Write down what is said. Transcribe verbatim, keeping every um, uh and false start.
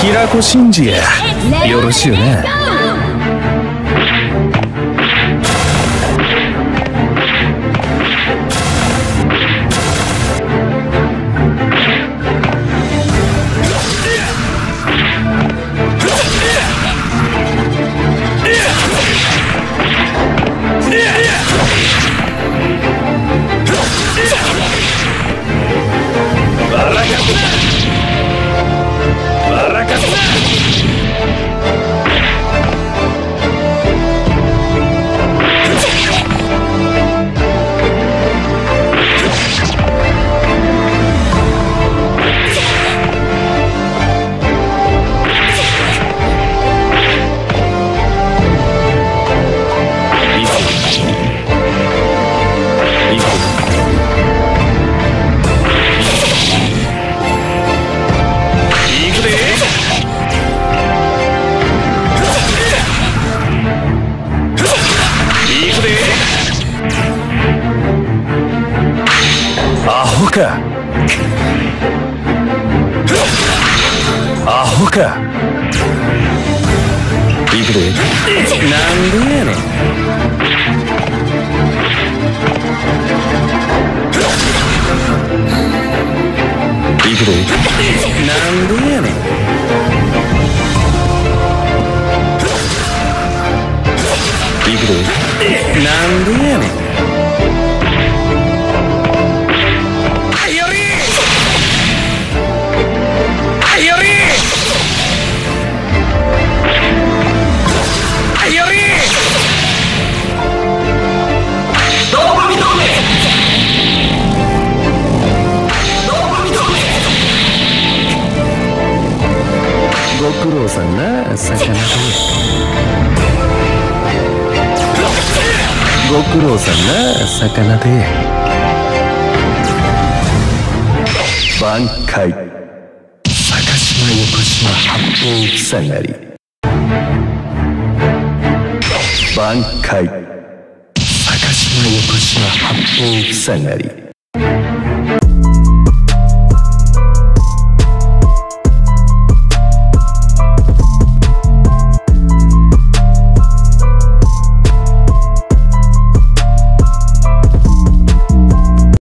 平子真治やよろしゅうな。かアホか。行くで。なんでやねん。行くで。なんでやねん。行くで。なんでやねん。ご苦労さんな、魚で。ご苦労さんな、魚で。挽回。坂島横島八方塞がり。挽回。坂島横島八方塞がり。